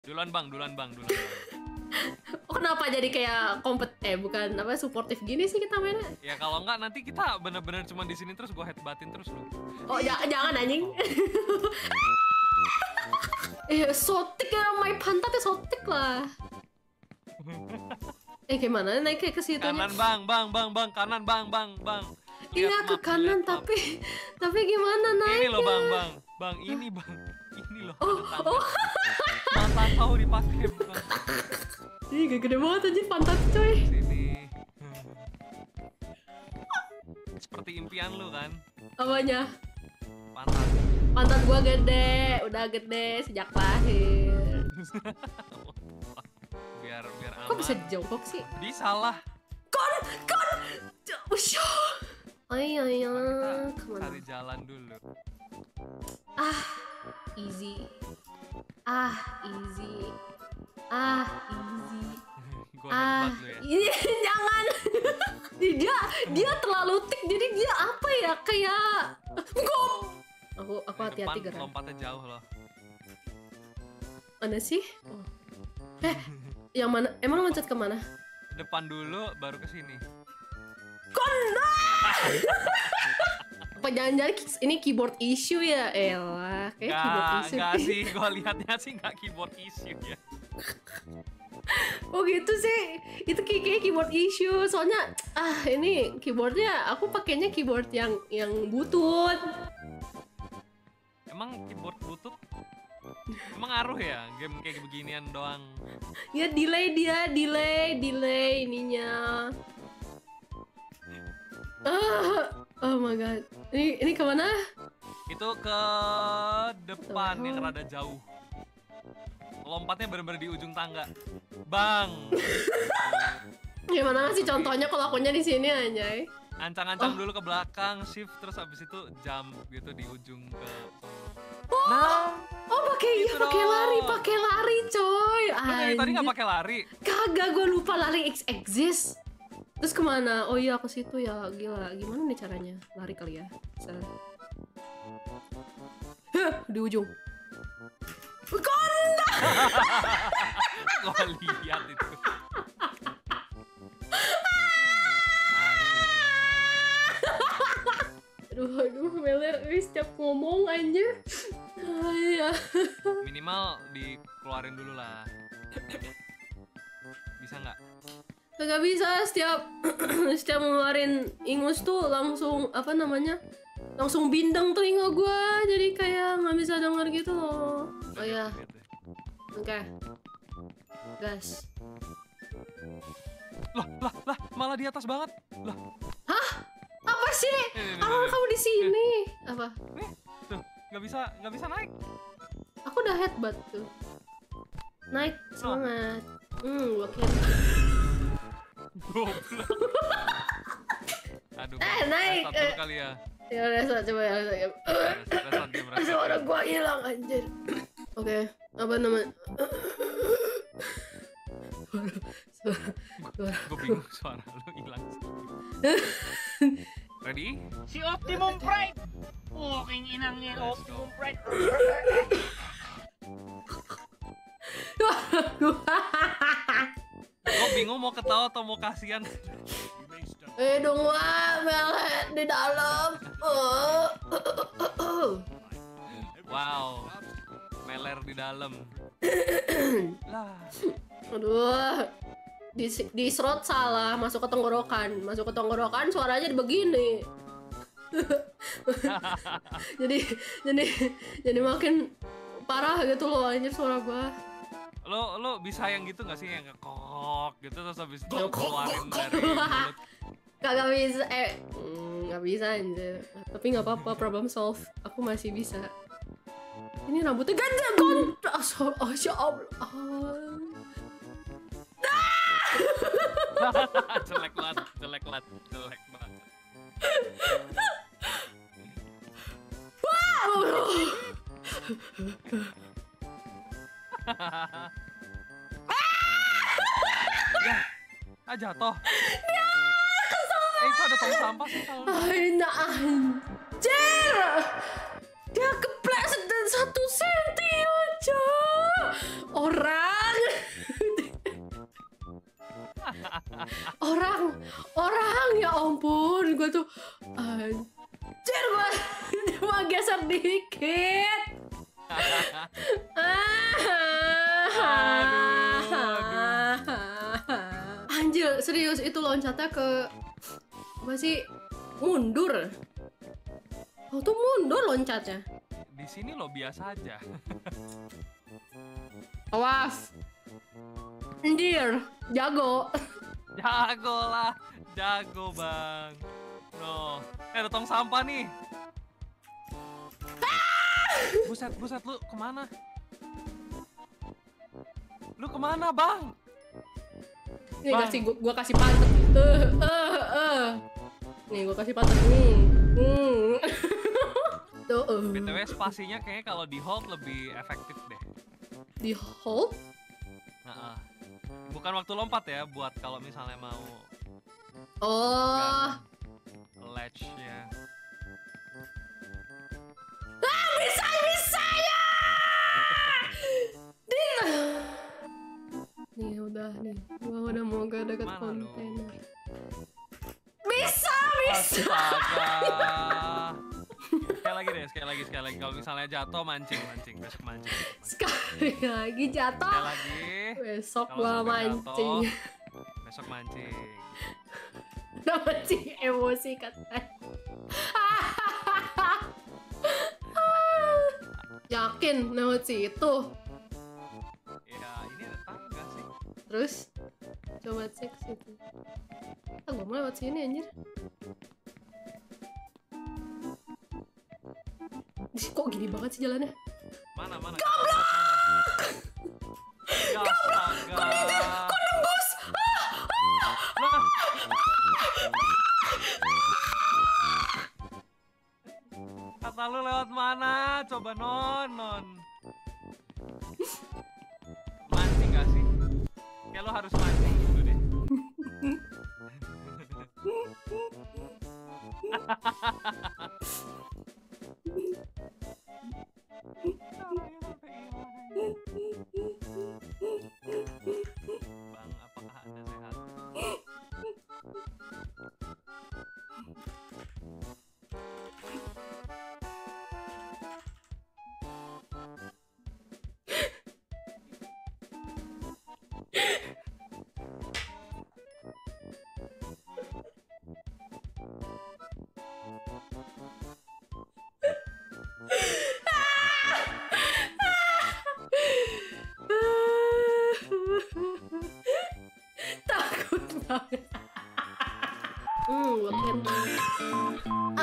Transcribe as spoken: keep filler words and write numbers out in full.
Duluan bang, duluan bang, duluan bang. Oh, kenapa jadi kayak kompet eh bukan apa suportif gini sih kita mainnya? Ya kalau enggak nanti kita bener-bener cuma di sini terus gua headbuttin terus lu. Oh jangan jangan anjing. Eh sotik ya, main pantatnya sotik lah. Eh gimana naik kayak ke situ? Kanan bang, bang, bang, bang, kanan bang, bang, bang. Iya ke kanan tapi tapi gimana naiknya? Ini loh bang, bang, bang, ini bang, ini loh. Oh, oh. Mata kau dipakai bang. Ih gede banget aja pantat coy. Sini. Seperti impian lu kan? Apanya? Pantat. Pantat gua gede, udah gede sejak lahir. biar biar aman. Kok bisa jongkok sih? Bisa lah. Kon, kon, usyo. Ayo, ayo, kemana? Cari jalan dulu. Ah, easy. Ah, easy. Ah, easy. Gua ah, ya. Jangan. dia dia terlalu tik jadi dia apa ya kayak gom. Aku aku hati-hati gerak. Lompatnya jauh loh. Mana sih? Oh. Eh, yang mana? Emang loncat ke mana? Depan dulu, baru ke sini. Kondo! Apa jangan-jangan ini keyboard issue ya? Elah, kayak gak, keyboard issue. Gak sih, gue liatnya sih gak keyboard issue ya. Oh gitu sih, itu kayak, kayak keyboard issue. Soalnya ah ini keyboardnya aku pakainya keyboard yang yang butut. Emang keyboard butut? Emang ngaruh ya game kayak beginian doang? Ya delay dia, delay, delay ininya. Ah, oh my god. Ini ini kemana? Itu ke depan yang rada jauh. Lompatnya bener-bener di ujung tangga. Bang. Gimana sih contohnya kalau akunya di sini anjay? Ancang-ancang oh. dulu ke belakang, shift terus abis itu jump gitu di ujung ke. Oh, nah, oh pakai iya pakai lari, pakai lari coy. Anjir. Tadi nggak pakai lari? Kagak, gue lupa lari exist. Terus kemana? Oh iya ke situ ya, gila. Gimana nih caranya? Lari kali ya. Huh, di ujung. Konda. Gue lihat itu. Aduh, aduh, Meler, setiap ngomong anjir. Ah, iya. Minimal dikeluarin dulu lah. Bisa nggak? Gak bisa, setiap setiap ngeluarin ingus tuh langsung apa namanya? Langsung bindeng telinga gua, jadi kayak nggak bisa denger gitu loh. Oh ya, oke, okay. Gas. Lah, lah, lah, malah di atas banget. Lah. Hah? Apa sih? Awal kamu di sini? Apa? Nih, tuh, nggak bisa, nggak bisa naik. Aku udah headbutt tuh. Naik, semangat. Hmm, gua kira. Goblok. Aduh, eh, naik. Satu eh. kali ya. Ya udah, coba ya. Suara gua hilang anjir. Oke, okay. Apa namanya? Suara, suara. Gue bingung suara lu hilang. Ready? Si Optimum Pride. Oh, king inangnya Optimum Pride. Gue bingung mau ketawa atau mau kasihan. Eh dong wah, melet di dalam. Oh. Wow, meler di dalam. Lah. Aduh, di di serot salah, masuk ke tenggorokan, masuk ke tenggorokan suaranya begini. jadi jadi jadi makin parah gitu loh anjir suara gua. Lo lo bisa yang gitu nggak sih yang kekok gitu terus habis itu keluarin dari mulut? Kagak bisa, eh nggak bisa anjir. Tapi nggak apa-apa, problem solve. Aku masih bisa. Ini rambutnya ganda kon. Oh, ya Allah. jelek banget, jelek banget, jelek banget. Wow. Ya, ah jatuh. Ya, eh, itu ada tong sampah sih kalau. Ay, nah anjir. Dia kepleset dan satu senti aja. Orang orang, ya ampun, gue tuh anjir, gue cuma geser dikit. Anjir, serius itu loncatnya ke apa sih? Mundur. Oh tuh mundur loncatnya. Di sini lo biasa aja. Awas. Anjir, jago. Jago lah, jago bang. No, eh ada tong sampah nih. Buset, buset, lu kemana? Lu kemana bang? Nih Bang. kasih gua, gua kasih pantat. Eh, eh, eh. Nih gua kasih pantat nih. Hmm. Tuh. Uh. B T W spasinya kayaknya kalau di hold lebih efektif deh. Di hold? Nah, bukan waktu lompat ya, buat kalau misalnya mau Oh. ledge-nya. Ah, bisa bisa ya. Din. Nih udah nih, gua udah mau ke dekat Mana lu? kontainer. Bisa bisa. Astaga. Sekali lagi deh, sekali lagi, sekali lagi. Kalau misalnya jatuh mancing, mancing, besok mancing. mancing. Sekali lagi jatuh. Sekali lagi. Besok Kalau gua sampai mancing. jatuh, besok mancing. Udah mancing emosi katanya. Yakin lewat situ. Ya, ini ada tangga sih. Terus coba cek situ. Ah, gua mau lewat sini anjir. Ih, kok gini banget sih jalannya? Mana, mana? Goblok! Ya astaga. Kok nembus? Lah. Kata lu lewat mana? Coba non, non. Mancing gak sih? Kayak lo harus mancing dulu deh. Bang, apakah Anda sehat? Takut banget. Hmm, gua kira.